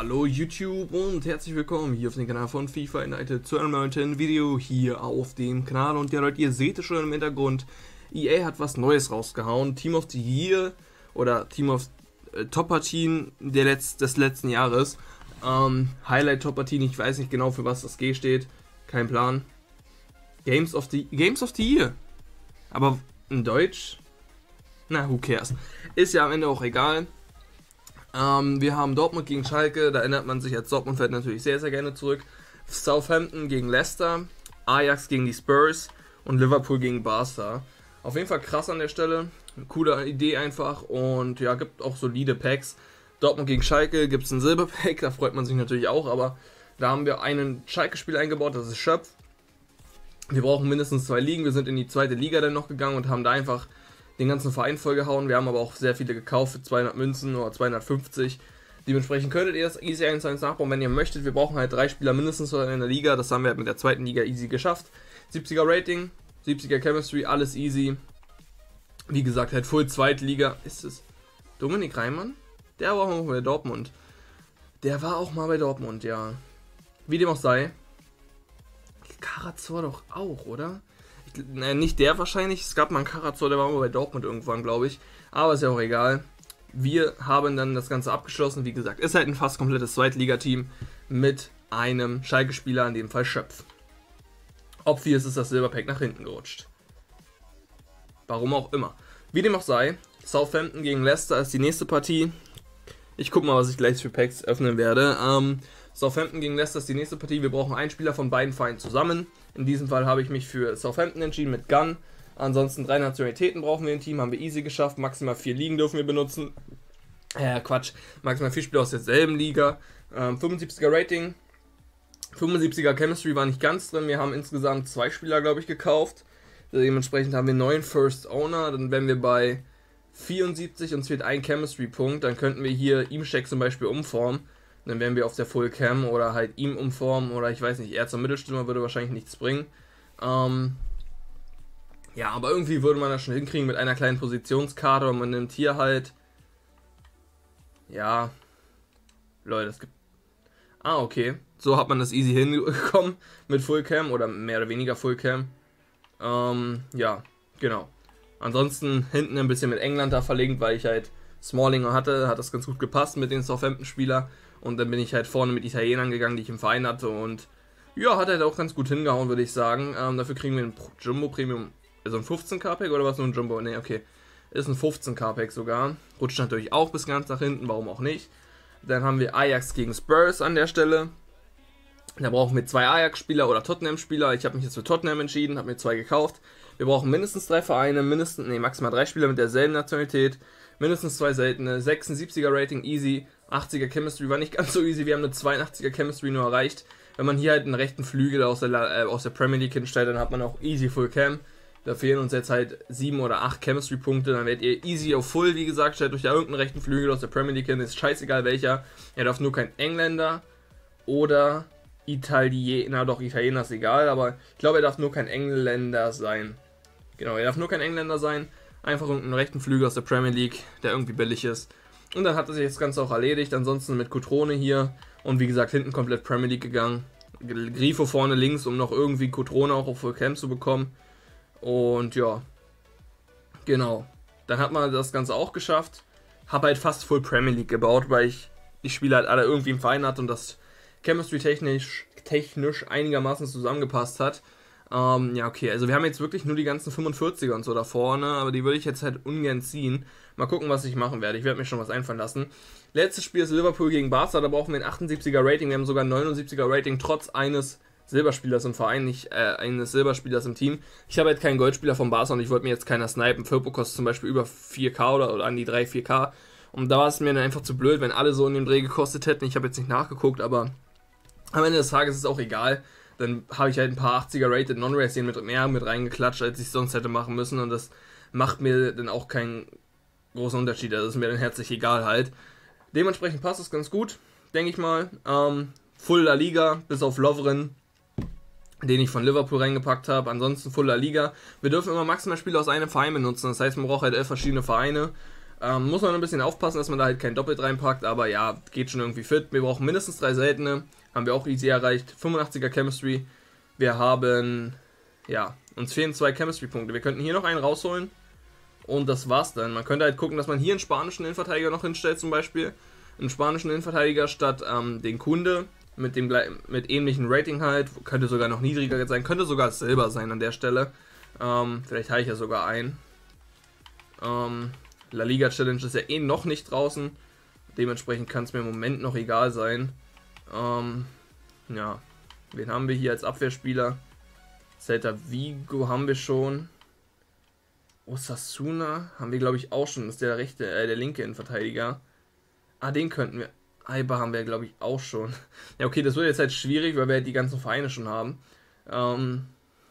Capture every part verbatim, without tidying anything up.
Hallo YouTube und herzlich willkommen hier auf dem Kanal von FIFA United zu einem neuen Video hier auf dem Kanal. Und ja Leute, ihr seht es schon im Hintergrund, E A hat was Neues rausgehauen, Team of the Year oder Team of äh, Top-Partien der Letz-, des letzten Jahres. Ähm, Highlight Top-Partien, ich weiß nicht genau für was das G steht, kein Plan. Games of the, Games of the Year, aber in Deutsch, na who cares, ist ja am Ende auch egal. Ähm, wir haben Dortmund gegen Schalke, da erinnert man sich als Dortmund-Fan natürlich sehr, sehr gerne zurück. Southampton gegen Leicester, Ajax gegen die Spurs und Liverpool gegen Barca. Auf jeden Fall krass an der Stelle, eine coole Idee einfach und ja, gibt auch solide Packs. Dortmund gegen Schalke gibt es ein Silberpack, da freut man sich natürlich auch, aber da haben wir einen Schalke-Spiel eingebaut, das ist Schöpf. Wir brauchen mindestens zwei Ligen, wir sind in die zweite Liga dann noch gegangen und haben da einfach den ganzen Verein vollgehauen. Wir haben aber auch sehr viele gekauft für zweihundert Münzen oder zweihundertfünfzig. Dementsprechend könntet ihr das easy eins zu eins nachbauen, wenn ihr möchtet. Wir brauchen halt drei Spieler mindestens in der Liga. Das haben wir halt mit der zweiten Liga easy geschafft. siebziger Rating, siebziger Chemistry, alles easy. Wie gesagt, halt Full Zweitliga. Ist es Dominik Reimann? Der war auch mal bei Dortmund. Der war auch mal bei Dortmund, ja. Wie dem auch sei. Karazor doch auch, oder? Äh, nicht der wahrscheinlich, es gab mal einen Karazor, der war mal bei Dortmund irgendwann, glaube ich. Aber ist ja auch egal. Wir haben dann das Ganze abgeschlossen. Wie gesagt, ist halt ein fast komplettes Zweitligateam mit einem Schalke-Spieler, in dem Fall Schöpf. Obvious ist das Silberpack nach hinten gerutscht. Warum auch immer. Wie dem auch sei, Southampton gegen Leicester ist die nächste Partie. Ich gucke mal, was ich gleich für Packs öffnen werde. Ähm, Southampton gegen Leicester ist die nächste Partie. Wir brauchen einen Spieler von beiden Vereinen zusammen. In diesem Fall habe ich mich für Southampton entschieden mit Gunn. Ansonsten drei Nationalitäten brauchen wir im Team. Haben wir easy geschafft. Maximal vier Ligen dürfen wir benutzen. Äh, Quatsch. Maximal vier Spieler aus derselben Liga. Ähm, fünfundsiebziger Rating. fünfundsiebziger Chemistry war nicht ganz drin. Wir haben insgesamt zwei Spieler, glaube ich, gekauft. Dementsprechend haben wir neun First Owner. Dann wären wir bei vierundsiebzig. Uns fehlt ein Chemistry-Punkt. Dann könnten wir hier Imshek zum Beispiel umformen. Dann wären wir auf der Full Cam oder halt ihm umformen oder ich weiß nicht, er zum Mittelstürmer würde wahrscheinlich nichts bringen. Ähm ja, aber irgendwie würde man das schon hinkriegen mit einer kleinen Positionskarte und man nimmt hier halt, ja, Leute, es gibt, ah okay, so hat man das easy hingekommen mit Full Cam oder mehr oder weniger Full Cam. Ähm ja, genau. Ansonsten hinten ein bisschen mit England da verlinkt, weil ich halt Smalling hatte, hat das ganz gut gepasst mit den Southampton-Spieler. Und dann bin ich halt vorne mit Italienern gegangen, die ich im Verein hatte. Und ja, hat halt auch ganz gut hingehauen, würde ich sagen. Ähm, dafür kriegen wir ein Jumbo Premium, also ein fünfzehn K Pack oder was, nur ein Jumbo? Ne, okay. Ist ein fünfzehn K Pack sogar. Rutscht natürlich auch bis ganz nach hinten, warum auch nicht. Dann haben wir Ajax gegen Spurs an der Stelle. Da brauchen wir zwei Ajax-Spieler oder Tottenham-Spieler. Ich habe mich jetzt für Tottenham entschieden, habe mir zwei gekauft. Wir brauchen mindestens drei Vereine, mindestens, ne, maximal drei Spieler mit derselben Nationalität. Mindestens zwei seltene, sechsundsiebziger Rating, easy, achtziger Chemistry war nicht ganz so easy, wir haben eine zweiundachtziger Chemistry nur erreicht. Wenn man hier halt einen rechten Flügel aus der, äh, aus der Premier League hinstellt, dann hat man auch easy Full Cam. Da fehlen uns jetzt halt sieben oder acht Chemistry-Punkte, dann werdet ihr easy auf Full, wie gesagt, stellt euch da irgendeinen rechten Flügel aus der Premier League hin, ist scheißegal welcher. Er darf nur kein Engländer oder Italiener, doch Italiener ist egal, aber ich glaube, er darf nur kein Engländer sein. Genau, er darf nur kein Engländer sein. Einfach irgendeinen rechten Flügel aus der Premier League, der irgendwie billig ist. Und dann hat sich das Ganze auch erledigt. Ansonsten mit Cotrone hier. Und wie gesagt, hinten komplett Premier League gegangen. Grifo vorne links, um noch irgendwie Cotrone auch auf Full Cam zu bekommen. Und ja. Genau. Dann hat man das Ganze auch geschafft. Habe halt fast Full Premier League gebaut, weil ich die Spieler halt alle irgendwie im Verein hatte und das Chemistry technisch, technisch einigermaßen zusammengepasst hat. Ähm, ja, okay, also wir haben jetzt wirklich nur die ganzen fünfundvierziger und so da vorne, aber die würde ich jetzt halt ungern ziehen. Mal gucken, was ich machen werde. Ich werde mir schon was einfallen lassen. Letztes Spiel ist Liverpool gegen Barca, da brauchen wir ein achtundsiebziger Rating. Wir haben sogar ein neunundsiebziger Rating, trotz eines Silberspielers im Verein, nicht äh, eines Silberspielers im Team. Ich habe halt keinen Goldspieler von Barca und ich wollte mir jetzt keiner snipen. Firpo kostet zum Beispiel über vier K oder, oder an die drei, vier K. Und da war es mir dann einfach zu blöd, wenn alle so in dem Dreh gekostet hätten. Ich habe jetzt nicht nachgeguckt, aber am Ende des Tages ist es auch egal. Dann habe ich halt ein paar achtziger Rated Non-Racing mit mehr mit reingeklatscht, als ich sonst hätte machen müssen. Und das macht mir dann auch keinen großen Unterschied. Das ist mir dann herzlich egal halt. Dementsprechend passt es ganz gut, denke ich mal. Ähm, Full La Liga, bis auf Lovren, den ich von Liverpool reingepackt habe. Ansonsten Full La Liga. Wir dürfen immer maximal Spieler aus einem Verein benutzen. Das heißt, man braucht halt elf verschiedene Vereine. Ähm, muss man ein bisschen aufpassen, dass man da halt kein Doppelt reinpackt, aber ja, geht schon irgendwie fit. Wir brauchen mindestens drei seltene, haben wir auch easy erreicht. fünfundachtziger Chemistry. Wir haben, ja, uns fehlen zwei Chemistry-Punkte. Wir könnten hier noch einen rausholen und das war's dann. Man könnte halt gucken, dass man hier einen spanischen Innenverteidiger noch hinstellt zum Beispiel. Einen spanischen Innenverteidiger statt ähm, den Kunde mit dem mit ähnlichen Rating halt. Könnte sogar noch niedriger sein, könnte sogar Silber sein an der Stelle. Ähm, vielleicht habe ich ja sogar einen. Ähm, La Liga Challenge ist ja eh noch nicht draußen. Dementsprechend kann es mir im Moment noch egal sein. Ähm, ja, wen haben wir hier als Abwehrspieler? Celta Vigo haben wir schon. Osasuna haben wir, glaube ich, auch schon. Das ist der rechte, äh, der linke Innenverteidiger. Ah, den könnten wir. Eibar haben wir, glaube ich, auch schon. Ja, okay, das wird jetzt halt schwierig, weil wir halt die ganzen Vereine schon haben. Ähm,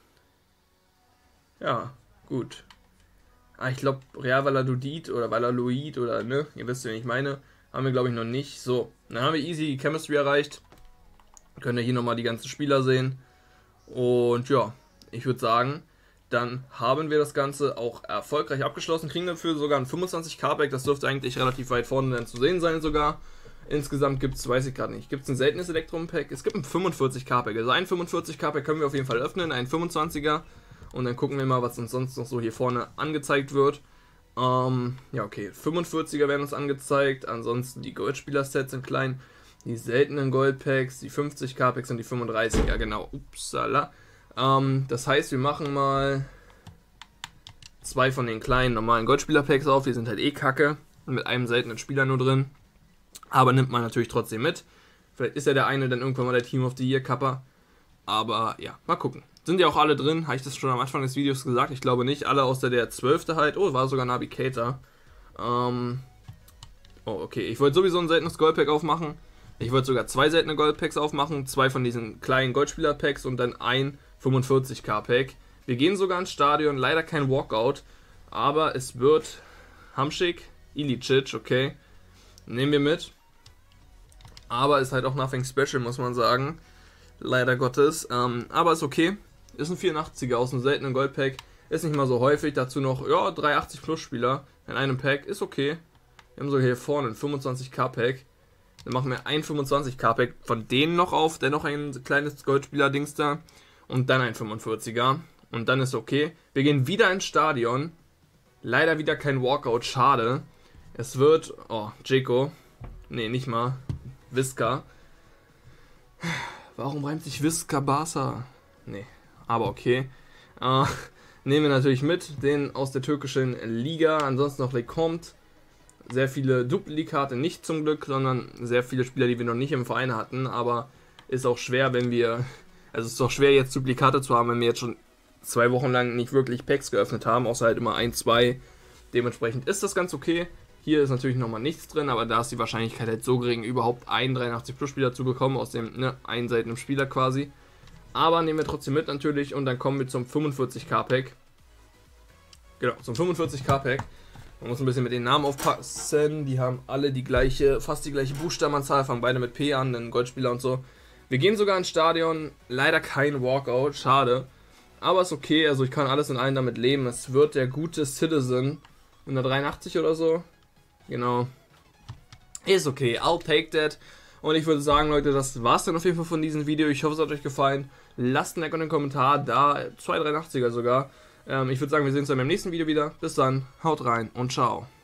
ja, gut. Ah, ich glaube, Real Valladolid oder Valladolid oder, ne, ihr wisst, wen ich meine, haben wir, glaube ich, noch nicht. So, dann haben wir easy Chemistry erreicht. Könnt ihr hier nochmal die ganzen Spieler sehen. Und ja, ich würde sagen, dann haben wir das Ganze auch erfolgreich abgeschlossen. Kriegen dafür sogar ein fünfundzwanzig K-Pack. Das dürfte eigentlich relativ weit vorne dann zu sehen sein sogar. Insgesamt gibt es, weiß ich gerade nicht, gibt es ein seltenes Elektrum-Pack? Es gibt ein fünfundvierzig K-Pack. Also ein fünfundvierzig K-Pack können wir auf jeden Fall öffnen, ein fünfundzwanziger. Und dann gucken wir mal, was uns sonst noch so hier vorne angezeigt wird. Ähm, ja, okay, fünfundvierziger werden uns angezeigt. Ansonsten die Goldspieler-Sets sind klein. Die seltenen Goldpacks, die fünfzig K-Packs und die fünfunddreißiger, genau. Upsala. Ähm, das heißt, wir machen mal zwei von den kleinen normalen Goldspieler-Packs auf. Die sind halt eh kacke. Mit einem seltenen Spieler nur drin. Aber nimmt man natürlich trotzdem mit. Vielleicht ist ja der eine dann irgendwann mal der Team of the Year Kapper. Aber ja, mal gucken. Sind ja auch alle drin, habe ich das schon am Anfang des Videos gesagt? Ich glaube nicht. Alle außer der zwölfte halt. Oh, war sogar Navigator. Ähm oh, okay. Ich wollte sowieso ein seltenes Goldpack aufmachen. Ich wollte sogar zwei seltene Goldpacks aufmachen. Zwei von diesen kleinen Goldspieler-Packs und dann ein fünfundvierzig K-Pack. Wir gehen sogar ins Stadion. Leider kein Walkout. Aber es wird Hamšík, Ilicic, okay. Nehmen wir mit. Aber ist halt auch nothing special, muss man sagen. Leider Gottes. Ähm, aber ist okay. Ist ein vierundachtziger aus einem seltenen Goldpack. Ist nicht mal so häufig. Dazu noch, ja, drei achtzig Plus Spieler in einem Pack. Ist okay. Wir haben sogar hier vorne ein fünfundzwanzig K-Pack. Dann machen wir ein fünfundzwanzig K-Pack von denen noch auf. Dann noch ein kleines Goldspieler-Dings da. Und dann ein fünfundvierziger. Und dann ist okay. Wir gehen wieder ins Stadion. Leider wieder kein Walkout. Schade. Es wird, oh, Dzeko. Nee, nicht mal. Visca. Warum reimt sich Visca Barca? Nee, aber okay. Äh, nehmen wir natürlich mit, den aus der türkischen Liga. Ansonsten noch Lecomte. Sehr viele Duplikate, nicht zum Glück, sondern sehr viele Spieler, die wir noch nicht im Verein hatten. Aber ist auch schwer, wenn wir... Also es ist auch schwer, jetzt Duplikate zu haben, wenn wir jetzt schon zwei Wochen lang nicht wirklich Packs geöffnet haben. Außer halt immer ein, zwei. Dementsprechend ist das ganz okay. Hier ist natürlich nochmal nichts drin, aber da ist die Wahrscheinlichkeit halt so gering, überhaupt einen dreiundachtzig Plus Spieler zu bekommen, aus dem ne, einen seltenen Spieler quasi. Aber nehmen wir trotzdem mit natürlich und dann kommen wir zum fünfundvierzig K-Pack. Genau, zum fünfundvierzig K-Pack. Man muss ein bisschen mit den Namen aufpassen, die haben alle die gleiche, fast die gleiche Buchstabenanzahl, fangen beide mit P an, den Goldspieler und so. Wir gehen sogar ins Stadion, leider kein Walkout, schade. Aber ist okay, also ich kann alles in allem damit leben. Es wird der gute Citizen, hundertdreiundachtzig oder so. Genau. Ist okay, I'll take that. Und ich würde sagen, Leute, das war's dann auf jeden Fall von diesem Video. Ich hoffe, es hat euch gefallen. Lasst ein Like und einen Kommentar da. zwei dreiundachtziger sogar. Ähm, ich würde sagen, wir sehen uns dann beim nächsten Video wieder. Bis dann, haut rein und ciao.